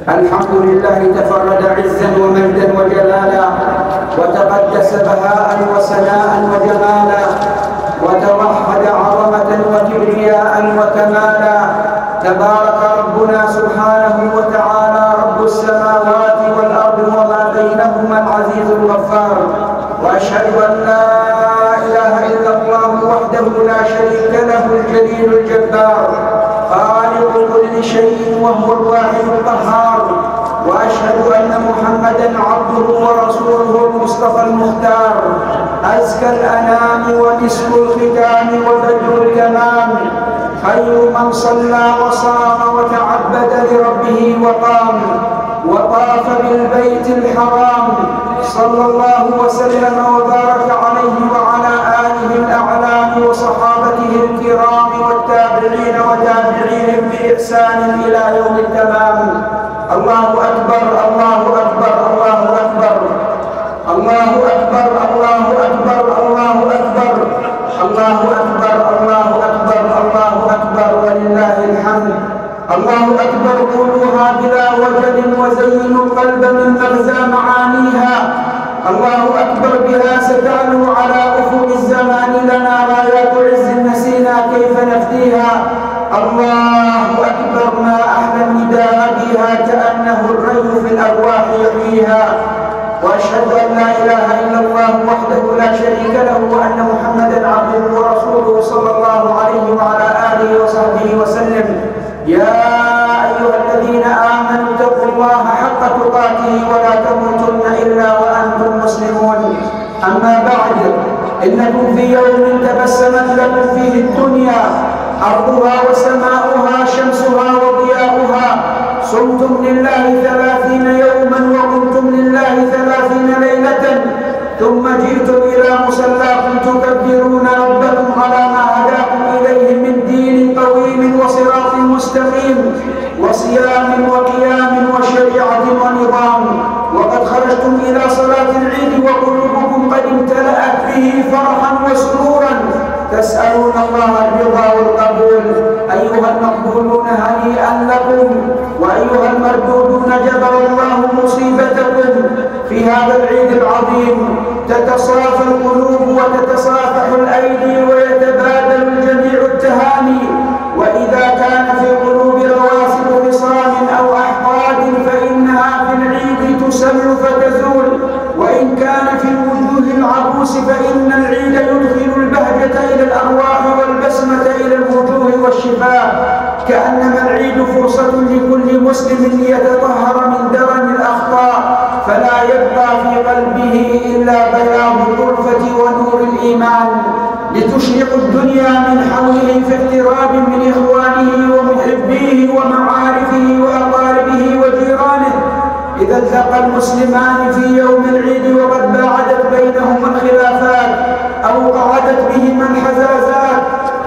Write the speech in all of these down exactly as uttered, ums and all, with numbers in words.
الحمد لله تفرد عزا ومجدا وجلالا، وتقدس بهاء وسناء وجمالا، وتوحد عظمة وكبرياء وكمالا. تبارك ربنا سبحانه وتعالى رب السماوات والأرض وما بينهما العزيز الغفار، وأشهد أن لا إله إلا الله وحده لا شريك له الجليل الجبار، خالق كل شيء وهو الواحد القهار. وأشهد أن محمدًا عبده ورسوله المصطفى المختار، أزكى الأنام ومسك الختام وبدر التمام، خير من صلى وصام وتعبد لربه وقام، وطاف بالبيت الحرام، صلى الله وسلم وبارك عليه وعلى آله الأعلام وصحابته الكرام والتابعين وتابعيهم بإحسان إلى يوم التمام. الله أكبر الله أكبر الله أكبر الله أكبر الله أكبر الله أكبر الله أكبر الله أكبر الله أكبر ولله الحمد. الله أكبر قولوها بلا وجل وزينوا القلب من مغزى معانيها. الله أكبر بها ستعلو على أفق الزمان لنا رايات عز نسينا كيف نفديها. الله أكبر ما أحلى النداء بها كأنه الري في الأرواح يحييها. وأشهد أن لا إله إلا الله وحده لا شريك له وأن محمدًا عبده ورسوله صلى الله عليه وعلى آله وصحبه وسلم. يا أيها الذين آمنوا اتقوا الله حق تقاته ولا تموتن إلا وأنتم مسلمون. أما بعد، إنكم في يوم تبسمت لكم فيه الدنيا أرضها وسماؤها شمسها وضياؤها، صمتم لله ثلاثين يوما وقمتم لله ثلاثين ليلة، ثم جئتم إلى مصلاكم تكبرون ربكم على ما هداكم إليه من دين قويم وصراط مستقيم وصيام وقيام وشريعة ونظام. وقد خرجتم إلى صلاة العيد وقلوبكم قد امتلأت به فرحا وسرورا، تسألون الله الرضا والقبول. أيها المقبولون هنيئا لكم، وأيها المردودون جبر الله مصيبتكم في هذا العيد العظيم. تتصافى القلوب وتتصافح الأيدي ويتبادل الجميع التهاني، وإذا كان في القلوب رواسب خصام أو أحقاد فإنها في العيد تسل فتزول، وإن كان في الوجوه العبوس فإن العيد يدخل البهجة إلى الأرواح والبسمة إلى الوجوه والشفاء. كأنما العيد فرصة لكل مسلم ليتطهر من درن الأخطاء، فلا يبقى في قلبه إلا بياض الألفة ونور الإيمان، لتشرق الدنيا من حوله في اقتراب من إخوانه ومحبيه ومعارفه وأقاربه وجيرانه. إذا التقى المسلمان في يوم العيد وقد باعدت بينهما الخلافات أو قعدت بهما الحزازات،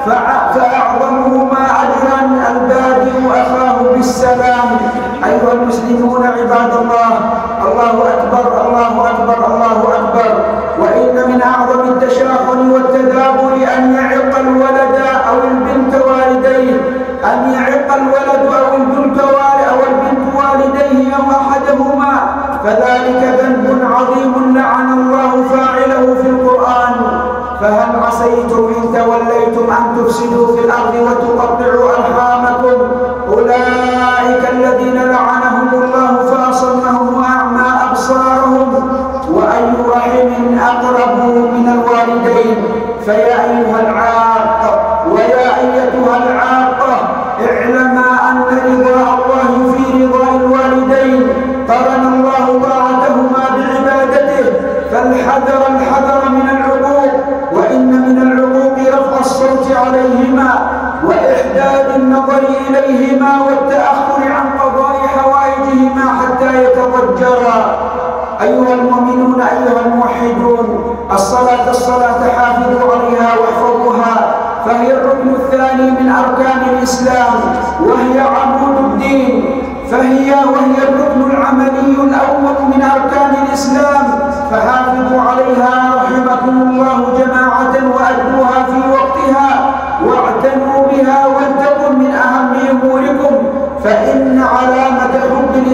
فأعظمهما أجرا البادئ أخاه بالسلام. أيها المسلمون عباد الله، الله أكبر الله أكبر الله أكبر. وإن من أعظم التشاحن والتدابر أن يعق الولد أو البنت والديه، أن يعق الولد أو البنت أو البنت والديه أو أحدهما، فذلك ذنب عظيم لعن الله فاعله في القرآن. فهل عسيتم إن توليتم أن تفسدوا في الأرض وتقطعوا أرحامكم؟ أولئك الذين لعنهم الله فأصمهم وأعمى أبصارهم، وأي رحم أقرب من الوالدين. فيا أيها العاق ويا أيتها العاقة، اعلما أن رضا الله في رضا الوالدين، قرن الله طاعتهما بعبادته، فالحذر الحذر من العقوق. وإن من العقوق رفع الصوت عليهما وإحداد النظر إليهما والتأخر عن قضاء حوائجهما حتى يتضجرا. أيها المؤمنون أيها الموحدون، الصلاة الصلاة حافظوا عليها واحفظوها، فهي الركن الثاني من أركان الإسلام، وهي عمود الدين، فهي وهي الركن العملي الأول من أركان الإسلام، فحافظوا عليها رحمكم الله جماعة وأدوها في وقتها واعتنوا بها ولتكن من أهم أموركم، فإن علامة حب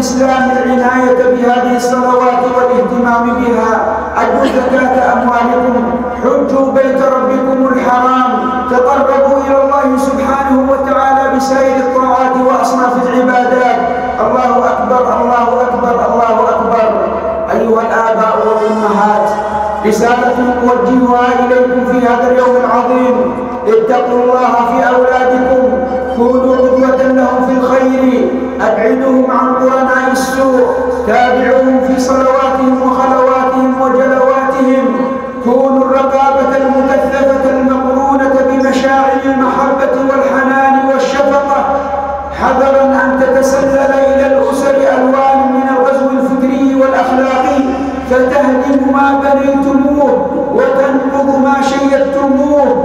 الإسلام العناية بهذه الصلوات والاهتمام بها. أدوا زكاة أموالكم، حجوا بيت ربكم الحرام، تقربوا إلى الله سبحانه وتعالى بسائر الطاعات وأصناف العبادات. الله أكبر الله أكبر الله أكبر. أيها الآباء والأمهات، رسالة نوجهها إليكم في هذا اليوم العظيم: اتقوا الله في أولادكم، كونوا قدوة لهم في الخير، أبعدوهم عن قرناء السوء، تابعوهم في صلواتهم وخلواتهم وجلواتهم، كونوا الرقابة المكثفة المقرونة بمشاعر المحبة والحنان والشفقة، حذرا أن تتسلل إلى الأسر ألوان من الغزو الفكري والأخلاقي فتهدم ما بنيتموه وتنقض ما شيدتموه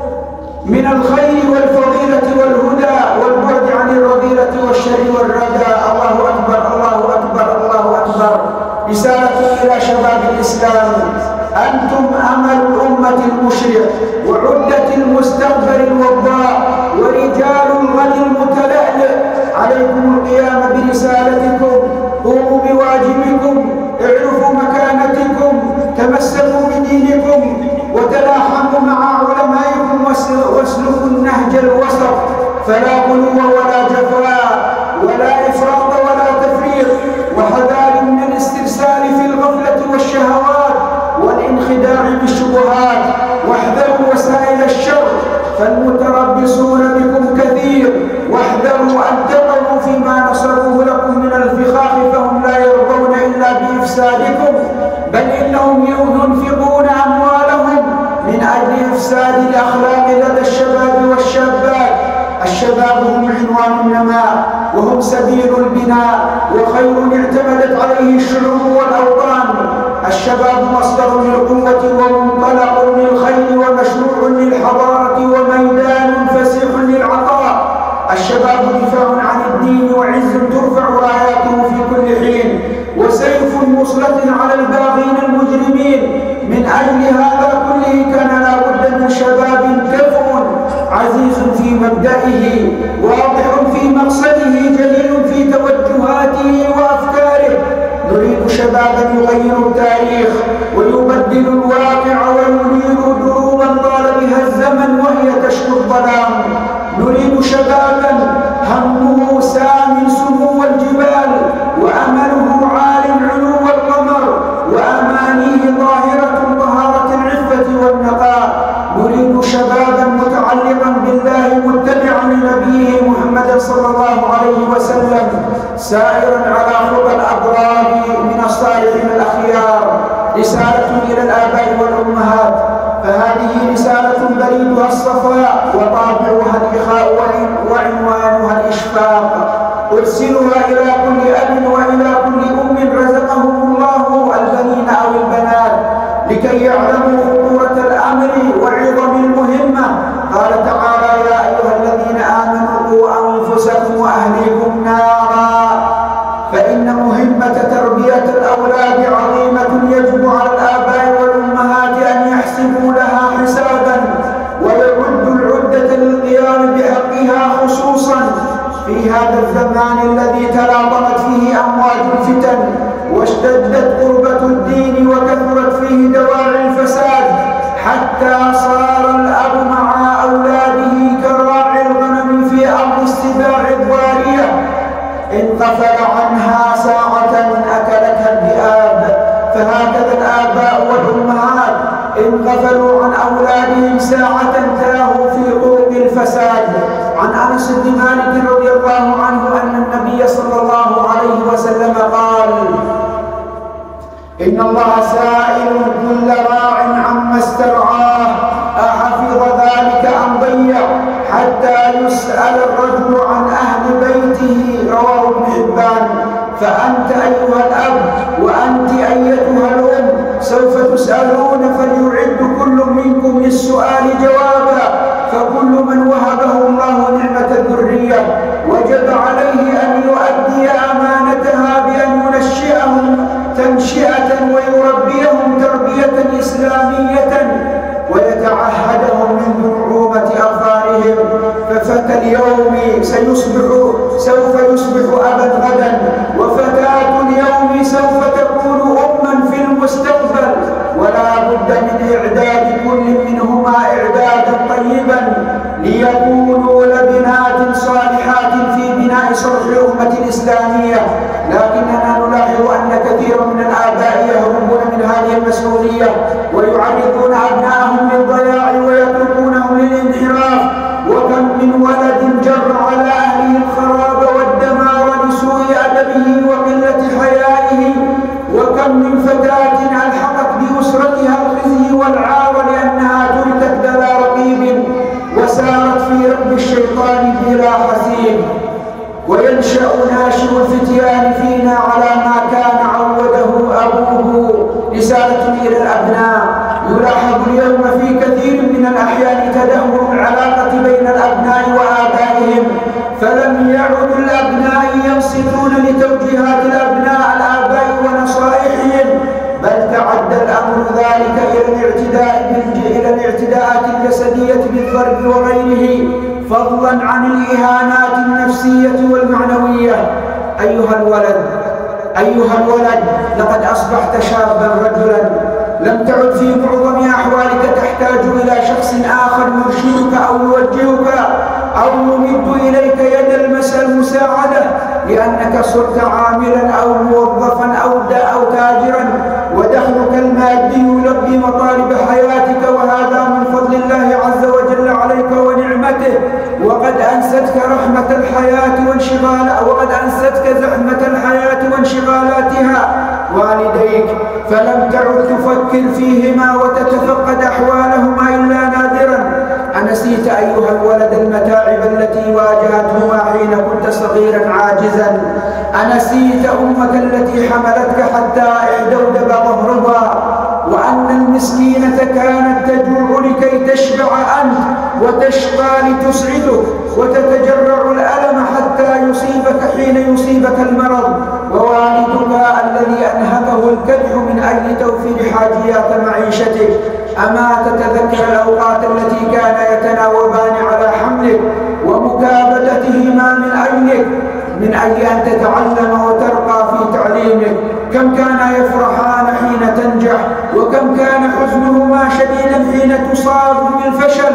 من الخير والفضيلة والهدى والبعد عن الرذيلة والشر والردى. الله أكبر الله أكبر الله أكبر. رسالة إلى شباب الإسلام: أنتم أمل الأمة المشرق وعدة المستقبل الوضاء ورجال الغد المتلألئ. عليكم القيام برسالتكم، قوموا بواجبكم، اعرفوا مكانتكم، تمسكوا بدينكم وتلاحموا مع علمائكم واسلكوا النهج الوسط، فلا غلو ولا جفاء ولا إفراط ولا تفريط، وحذار من الاسترسال في الغفلة والشهوات والانخداع بالشبهات، واحذروا وسائل الشر فالمتربصون بكم كثير، واحذروا أن تقعوا فيما نصبوه لكم من الفخاخ فهم لا يرضون إلا بإفسادكم، بل إنهم ينفقون أموالهم من أجل إفساد الأخلاق لدى الشباب والشابات. الشباب هم عنوان النماء وهم سبيل البناء وخير اعتمدت عليه الشعوب والأوطان. الشباب مصدر للقوة ومنطلق للخير ومشروع للحضارة وميدان فسيح للعطاء. الشباب دفاع عن الدين وعز ترفع راياته في كل حين، وسيف مصلة على الباغين المجرمين. من أجل هذا كله كان لا بد من شباب كفء عزيز في مبدئه، واضح في مقصده، جليل في توجهاته وأفكاره. نريد شبابا يغير التاريخ ويبدل الواقع وينير دروبا طال بها الزمن وهي تشكو الظلام. نريد شبابا همه سام سمو الجبال وأمله عال علو القمر وأمانيه ظاهرة طهارة العفة والنقاء. نريد شبابا متعلقا بالله متبعا لنبيه محمد صلى الله عليه وسلم، سائرا على خطى الأبرار من الصالحين الأخيار. رسالة إلى الآباء والأمهات، فهذه رسالة بريدها الصفاء وطابعها الإخاء وعنوانها الإشفاق. أرسلها إلى كل أب وإلى كل أم رزقهم الله البنين أو البنات لكي يعلموا خطورة الأمر وعظم المهمة. قال تعالى: يا أيها الذين آمنوا قوا أنفسكم وأهليكم نارا. فإن مهمة تربية الأولاد عظيمة، يجب على الآباء والأمهات أن يحسبوا لها حسابا ويعدوا العدة للقيام بحقها، خصوصا في هذا الزمان الذي تلاطمت فيه أمواج الفتن واشتدت قربة الدين وكثرت فيه دواعي الفساد، حتى صار الأب مع أولاده كراعي الغنم في أرض السباع الضارية، إن غفل عنها ساعة أكلتها الذئاب. فهكذا الآباء والأمهات إن غفلوا عن أولادهم ساعة تاهوا في طرق الفساد. عن أنس بن مالك رضي الله عنه أن النبي صلى الله عليه وسلم قال: إن الله سائل كل راع عما استرعاه أحفظ ذلك أم ضيع، حتى يسأل الرجل عن أهل بيته. رواه ابن حبان. فأنت أيها الأب وأنت أيتها الأم سوف تسألون، فليعد كل منكم للسؤال جوابا. فكل من وهبه الله نعمة الذرية وجب عليه أن يؤدي أمانتها بأن ينشئهم تنشئة ويربيهم تربية إسلامية ويتعهدهم من نعومة أظفارهم. ففتى اليوم سيصبح سوف يصبح أبا غدا، وفتى الإسلامية، لكننا نلاحظ أن كثيرا من الآباء يهربون من هذه المسؤولية ويعرضون أبنائهم للضياع ويتركونهم للانحراف. وكم من ولد جر على أهله الخراب والدمار لسوء أدبه وقلة حيائه، وكم من فتاة ألحقت بأسرتها الخزي والعار لأنها تركت بلا رقيب وسارت في ركب الشيطان بلا حسيب. وينشأ ناشئ الفتيان فينا على ما كان عوده أبوه. رسالة إلى الأبناء: يلاحظ اليوم في كثير من الأحيان تدهور العلاقة بين الأبناء وآبائهم، فلم يعد الأبناء ينصتون لتوجيهات الأبناء الآباء ونصائحهم، بل تعدى الأمر ذلك إلى الاعتداء إلى الاعتداءات الجسدية بالضرب وغيره، فضلا عن الإهانات النفسية والمعنوية. أيها الولد أيها الولد لقد أصبحت شابا رجلا، لم تعد في معظم أحوالك تحتاج إلى شخص آخر يرشدك أو يوجهك أو يمد إليك يد المساعدة، لأنك صرت عاملا أو موظفا أو أو تاجرا، ودخلك المادي يلبي مطالب حياتك، وهذا من فضل الله عز وجل عليك ونعمته. وقد أنستك رحمة الحياة وانشغال وقد أنستك زحمة الحياة وانشغالاتها والديك، فلم تعد تفكر فيهما وتتفقد أحوالهما إلا نادرا. أنسيت أيها الولد المتاعب التي واجهتهما حين كنت صغيرا عاجزا؟ أنسيت أمك التي حملتك حتى احدودب ظهرها، وأن المسكينة كانت تجوع لكي تشبع أنت وتشقى لتسعدك، وتتجرع الألم حتى يصيبك حين يصيبك المرض، ووالدك الذي أنهكه الكدح من أجل توفير حاجيات معيشتك؟ أما تتذكر الأوقات التي كان يتناوبان على حملك ومكابدتهما من أجلك من أجل أن تتعلم وترقى في تعليمك؟ كم كان يفرحان حين تنجح، وكم كان حزنهما شديدا حين تصاب بالفشل.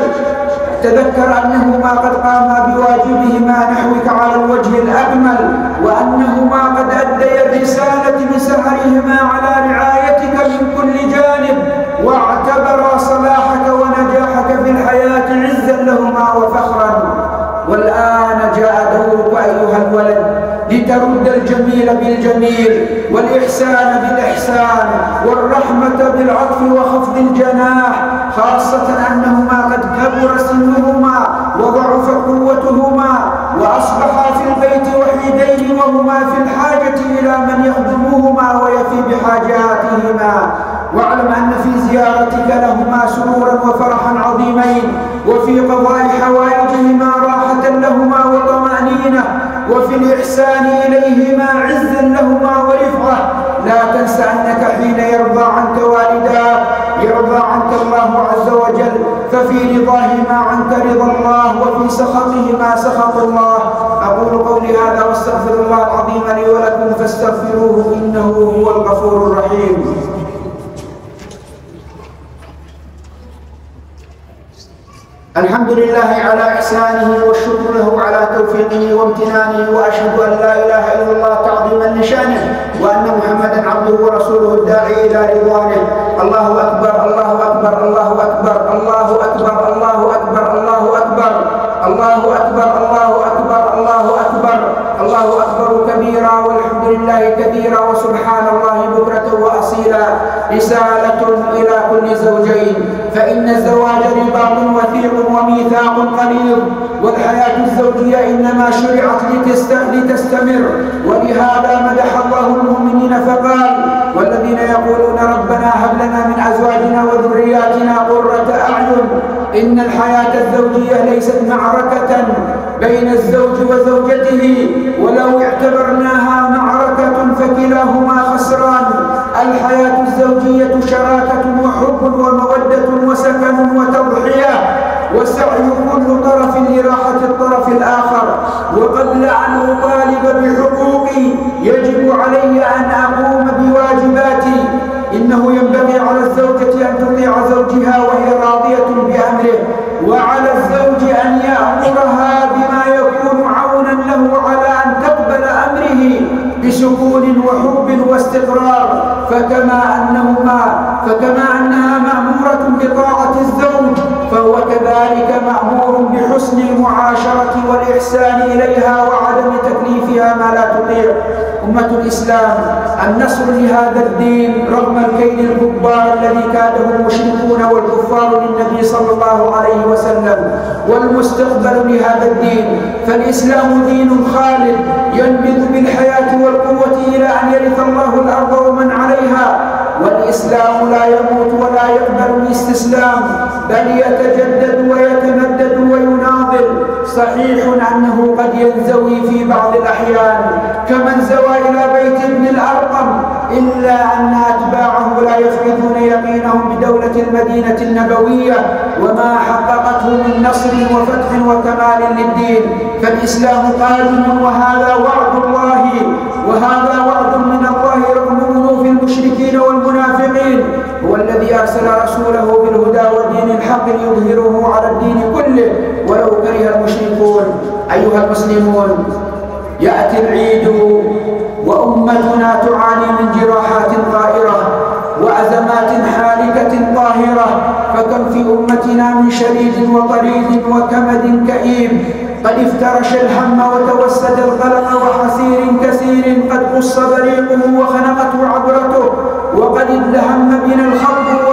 تذكر أنهما قد قاما بواجبهما نحوك على الوجه الأكمل، وأنهما قد أديا الرسالة بسهرهما على رعايتك من كل جانب، واعتبرا صلاحك ونجاحك في الحياة عزا لهما وفخرا. والآن جاء دورك أيها الولد لترد الجميل بالجميل، والإحسان بالإحسان، والرحمة بالعطف وخفض الجناح، خاصة أنهما قد كبر سنهما وضعف قوتهما وأصبحا في البيت وحيدين، وهما في الحاجة إلى من يخدموهما ويفي بحاجاتهما. واعلم أن في زيارتك لهما سرورا وفرحا عظيمين، وفي قضاء حوائجهما راحة لهما وطمأنينة، وفي الإحسان إليهما عزا لهما ورفعة. لا تنس أنك حين يرضى عنك والداك يرضى عنك الله عز وجل، ففي رضاهما عنك رضا الله، وفي سخطهما سخط الله. أقول قولي هذا واستغفر الله العظيم لي ولكم فاستغفروه إنه هو الغفور الرحيم. الحمد لله على إحسانه، والشكر له على توفيقه وامتنانه، وأشهد أن لا إله إلا الله تعظيما لشانه، وأن محمدا عبده ورسوله الداعي إلى رضوانه. الله أكبر الله أكبر الله أكبر الله أكبر الله أكبر الله أكبر الله أكبر الله أكبر الله أكبر الله أكبر كبيرا، والحمد لله كثيرا، وسبحان الله بكرة وأصيلا. رسالة إلى كل زوجين، فإن الزواج رباط وثيق وميثاق قليل، والحياة الزوجية إنما شرعت لتستمر، ولهذا مدح الله المؤمنين فقال: والذين يقولون ربنا هب لنا من أزواجنا وذرياتنا قرة أعين. إن الحياة الزوجية ليست معركة بين الزوج وزوجته، ولو اعتبرناها معركة فكلاهما خسران. الحياة الزوجية شراكة وحب ومودة وسكن وتضحية، وسعي كل طرف لراحة الطرف الآخر. وقبل أن أطالب بحقوقي يجب علي أن أقوم بواجباتي. إنه ينبغي على الزوجة أن تطيع زوجها وهي راضية بأمره، وعلى الزوج أن يأمرها بما يكون عونا له على أن تقبل أمره بسكون وحب واستقرار، فكما أنهما فكما أنها مأمورة بطاعة الزوج، فهو كذلك مأمور بحسن المعاشرة والإحسان إليها وعدم تكليفها ما لا تطيع. أمة الإسلام، النصر لهذا الدين رغم الكيد الجبار الذي كاده المشركون والكفار للنبي صلى الله عليه وسلم، والمستقبل لهذا الدين، فالإسلام دين خالد ينبذ بالحياة والقوة إلى أن يرث الله الأرض ومن عليها، والإسلام لا يموت ولا يقبل الاستسلام، بل يتجدد ويتمدد ويناضل. صحيح أنه قد ينزوي في بعض الأحيان كمن زوى إلى بيت ابن الأرقم، إلا أن أتباعه لا يفقدون يقينهم بدولة المدينة النبوية وما حققته من نصر وفتح وكمال للدين. فالإسلام قادم، وهذا وعد الله وهذا وعد من الله رغم أنوف المشركين والمنافقين. هو الذي أرسل رسوله بالهدى ودين الحق ليظهره على الدين كله ولو كره المشركون. أيها المسلمون، يأتي العيد وأمتنا تعاني من جراحات طائرة وأزمات حالكة طاهرة، فكم في أمتنا من شريد وطريد وكمد كئيب قد افترش الهم وتوسد القلق وحسير كثير قد قص بريقه وخنقته عبرته، وقد ادلهم بنا الخلق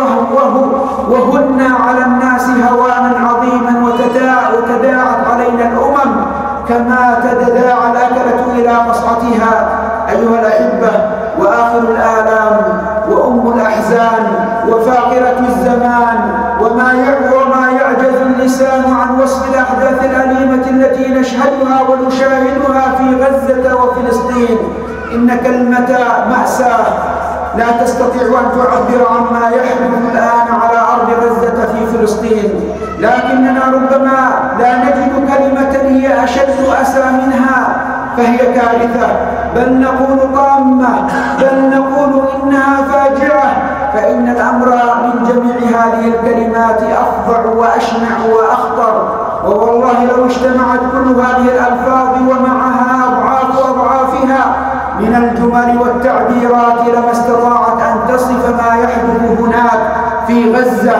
وهن على الناس هوانا عظيما، وتداعت علينا الأمم كما تتداعى الأكلة إلى قصعتها. أيها الأحبة، وآخر الآلام وأم الأحزان وفاقرة الزمان وما وما يعجز اللسان عن وصف الأحداث الأليمة التي نشهدها ونشاهدها في غزة وفلسطين، إن كلمة مأساة لا تستطيع أن تعبر عما يحدث الآن على أرض غزة في فلسطين، لكننا ربما لا نجد كلمة هي أشد أسى منها، فهي كارثة، بل نقول طامة، بل نقول إنها فاجعة، فإن الأمر من جميع هذه الكلمات أفظع وأشنع وأخطر. ووالله لو اجتمعت كل هذه الألفاظ ومعها أضعاف أضعافها من الجمل والتعبيرات لما استطاعت أن تصف ما يحدث هناك في غزة.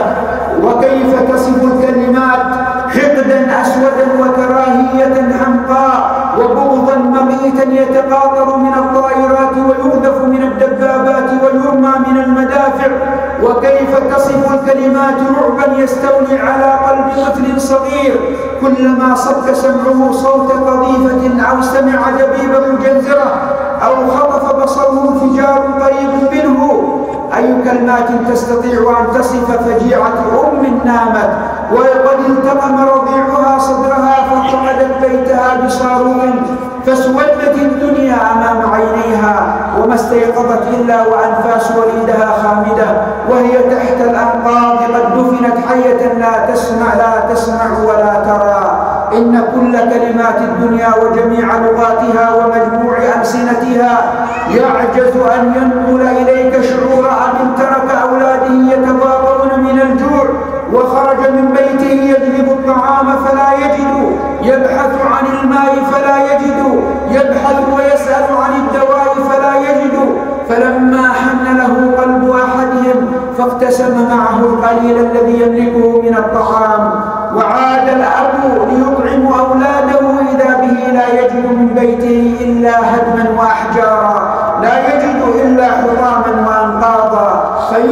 وكيف تصف الكلمات حقدا أسودا وكراهية حمقاء وبغضا مميتا يتقاطر من الطائرات ويقذف من الدبابات ويرمى من المدافع. وكيف تصف الكلمات رعبا يستولي على قلب طفل صغير كلما صك سمعه صوت قذيفة أو سمع دبيب مجنزرة أو خطف بصره انفجار قريب منه. أي كلمات تستطيع أن تصف فجيعة أم نامت وقد التقم رضيعها صدرها ففقدت بيتها بصاروخ فاسودت الدنيا أمام عينيها وما استيقظت إلا وأنفاس وليدها خامدة وهي تحت الأنقاض قد دفنت حية لا تسمع لا تسمع ولا ترى. إن كل كلمات الدنيا وجميع لغاتها ومجموع ألسنتها يعجز أن ينقل إليك شعور أب ترك أولاده يتضاغون من الجوع وخرج من بيته يجلب الطعام فلا يجد، يبحث عن الماء فلا يجد، يبحث ويسأل عن الدواء فلا يجد. فلما حن له قلب أحدهم فاقتسم معه القليل الذي يملكه من الطعام وعاد الأب ليطعم أولاده إذا به لا يجد من بيته إلا هدما وأحجارا، لا يجد إلا حطاما وأنقاضا،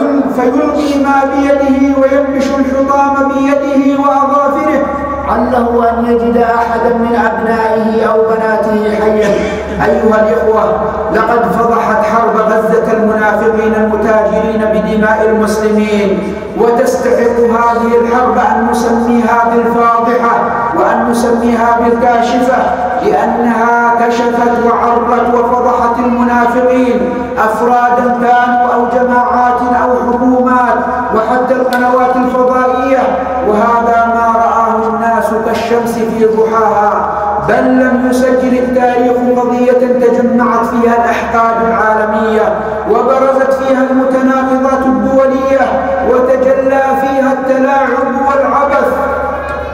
فيلقي ما بيده وينبش الحطام بيده وأظافره عله أن يجد أحدا من أبنائه أو بناته حيا. أيها الإخوة، لقد فضحت حرب غزة المنافقين المتاجرين بدماء المسلمين، وتستحق هذه الحرب أن نسميها بالفاضحة وأن نسميها بالكاشفة، لأنها كشفت وعرت وفضحت المنافقين أفرادا كانوا أو جماعات أو حكومات وحتى القنوات الفضائية، وهذا ما رآه الناس كالشمس في ضحاها، بل لم يسجل التاريخ قضية تجمعت فيها الأحقاد العالمية وبرزت فيها المتناقضات الدولية وتجلى فيها التلاعب والعبث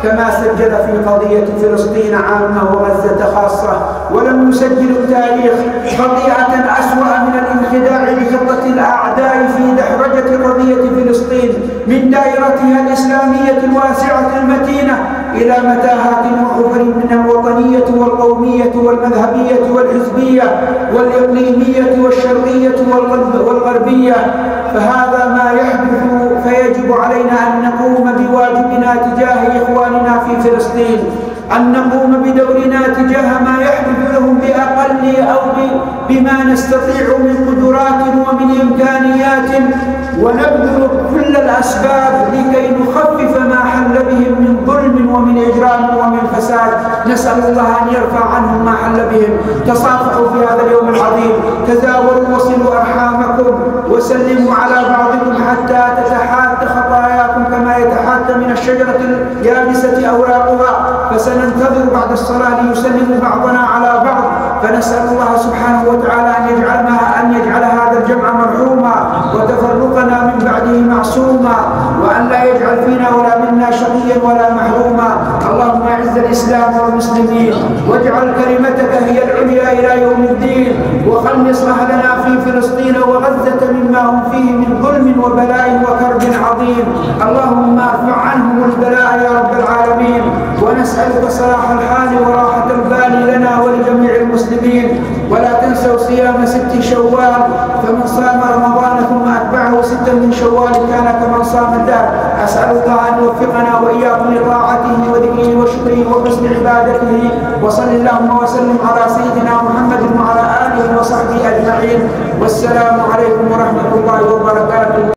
كما سجل في قضية فلسطين عامة وغزة خاصة، ولم يسجل التاريخ خطيئة أسوأ من الانخداع بخطة الأعداء في دحرجة قضية فلسطين من دائرتها الإسلامية الواسعة المتينة إلى متاهات وحفر من الوطنية والقومية والمذهبية والحزبية والإقليمية والشرقية والغربية. فهذا ما يحدث، فيجب علينا أن نقوم بواجبنا تجاه إخواننا في فلسطين، أن نقوم بدورنا تجاه ما يحدث لهم بأقل أو بما نستطيع من قدرات ومن إمكانيات، ونبذل كل الأسباب لكي نخفف ما حل بهم من ظلم ومن إجرام ومن فساد. نسأل الله أن يرفع عنهم ما حل بهم. تصافحوا في هذا اليوم العظيم، تزاوروا وصلوا أرحامكم، وسلموا على بعضكم حتى تتحات خطاياكم كما يتحات من الشجرة اليابسة أوراقها. فسننتظر بعد الصلاة ليسلم بعضنا على بعض، فنسأل الله سبحانه وتعالى أن يجعل أن يجعل هذا الجمع مرحوما وتفرقنا من بعده معصوما، وأن لا يجعل فينا ولا منا شقيا ولا محروما. اللهم أعز الإسلام والمسلمين، واجعل كلمتك هي العليا إلى يوم الدين، وخلص أهلنا في فلسطين وغزة مما هم فيه من ظلم وبلاء وكرب عظيم. اللهم ارفع عنهم البلاء يا رب العالمين، ونسألك صلاح الحال وراحة البال لنا ولجميع المسلمين. ولا تنسوا صيام ست شوال، فمن صام رمضان ثم أتبعه ستا من شوال كان كمن صام الدهر. أسأل الله أن يوفقنا وإياكم لطاعته وذكره وشكره وحسن عبادته. وصل اللهم وسلم على سيدنا محمد وعلى آله وصحبه أجمعين، والسلام عليكم ورحمة الله